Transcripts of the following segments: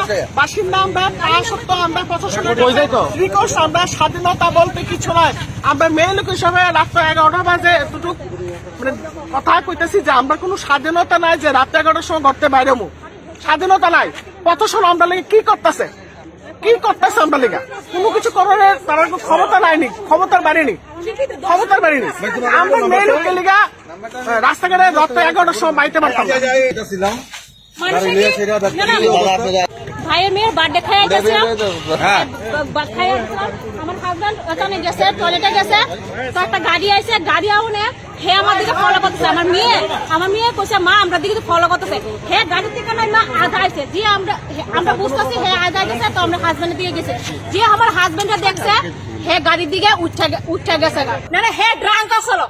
বাসিন্দা আমরা তা সত্ত্বেও আমরা প্রশাসনের রিকোয়েস্ট আমরা স্বাধীনতা বলতে কিছু নয়। আমরা মেয়ে লোক হিসাবে রাত্র 11টা বাজে এতটুকু মানে কথা কইতেছি যে আমরা কোনো স্বাধীনতা নাই যে রাত 11টার সময় ঘরতে বাইরে স্বাধীনতা নাই। প্রশাসন আমরা লেগে কি করতেছে আমরা লেগা কোনো কিছু করার তারা ক্ষমতা নাইনি, ক্ষমতার বাড়িনি। আমরা মেয়ে লোককে লেগা রাস্তাঘাটে রাত 11টার সময় বাইতে পারতাম। ভাইয়ের মেয়ের বার্থডে খাইয়া গেছিলাম, আমার হাজবেন্ড ওখানে গেছে, টয়লেটে গেছে, তো একটা গাড়ি আইছে, গাড়ি আউনে হে আমার দিকে ফলো করতেছে। আমার মেয়ে কইছে মা আমরা দিকে ফলো করতেছে, হে গাড়ি থেকে নাই মা আধা আইছে, যে আমরা বুঝতেছি হে আধা গেছে, তো আমরা হাজবেন্ডের দিকে গেছে, যে আমার হাজবেন্ডে দেখছে হে গাড়ির দিকে উঠে গেছে। না হে ড্রাঙ্ক আসলো,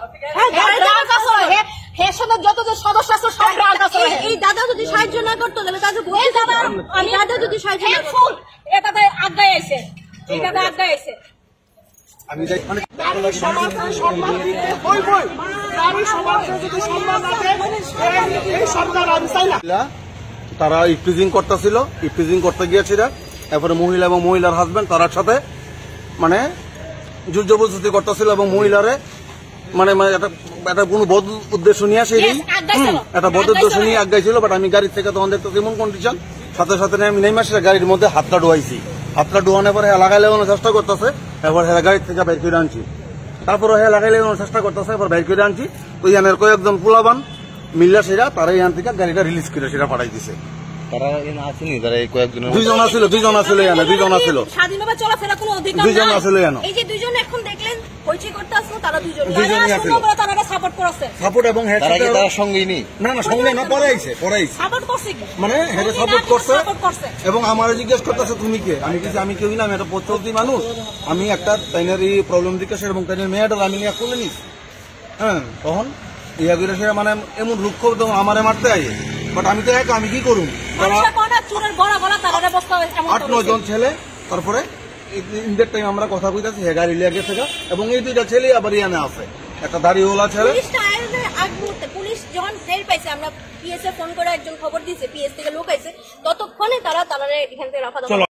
হে সাথে যত যে সদস্য আছে সব ড্রাঙ্ক আসলো। এই দাদা যদি সাহায্য না করতো তাহলে তাকে বলে দাদা আমি দাদা যদি সাহায্য না ফুল এটাতে আড্ডায় আইছে, এই দাদা আড্ডায় আইছে। আমি যাই মানে তারা ইফটিজিং করতেছিল, ইফটিজিং করতে গিয়েছিল, এরপরে মহিলা এবং মহিলার হাজবেন্ড তার সাথে মানে জোর জবরদস্তি করতেছিল এবং মহিলারে মানে একটা কোনো বদ উদ্দেশ্য নিয়ে আসে একটা বদ উদ্দেশ্য নিয়ে আগাইছিল। বাট আমি গাড়ির থেকে তখন দেখতে এমন কন্ডিশন, সাথে সাথে আমি নেমে আসি গাড়ির মধ্যে হাতটা ডুয়াইছি। হাতটা ডুয়ানোর পরে হ্যাঁ লাগাই লাগানোর চেষ্টা করতেছে, এবার হ্যাঁ গাড়ির থেকে বাইর করে আনছি। তারপরে হ্যাঁ লাগাই লাগানোর চেষ্টা করতেছে, এবার বাইর করে আনছি। তো ইয়ানের কয়েকজন পোলাবান মিল্লা সেরা তারা ইয়ান থেকে গাড়িটা রিলিজ করে সেটা পাঠাই দিছে। দুইজন আছিল স্বাধীনভাবে চলাফেরা কোনো অধিকার নাই। দুইজন আছিল এই যে দুইজন এখন দেখলেন হইচি করতে আসলো, তারা দুইজনই আছিল, তারা সাপোর্ট করছে। সাপোর্ট এবং তার সঙ্গেই নেই, না সঙ্গে না পড়াইছে সাপোর্ট করছে কি মানে হেরে সাপোর্ট করছে। এবং আমার জিজ্ঞেস করতেছে তুমি কে, আমি কিছু আমি কেউই না, আমি একটা পথচলতি মানুষ, আমি একটা তাইনারি প্রবলেম দিকেছে এবং তাইনের মেয়েটা আমি নিয়ে খুলে নিস। হ্যাঁ তখন ইয়া করে সে মানে এমন রুক্ষ আমারে মারতে আই। বাট আমি তো এক আমি কি করুন, 8-9 জন ছেলে। তারপরে ইন্দের টাইম আমরা কথা কইতাছি হে গাড়ি লিয়ে গেছে এবং এই দুইটা ছেলে আবার ইয়ানে আছে, একটা দাড়িওয়ালা ছেলে। পুলিশ যখন টের পাইছে, আমরা পিএসএ ফোন করে একজন খবর দিয়েছে, পিএস থেকে লোক আইছে, ততক্ষণে তারা এখান থেকে রাফা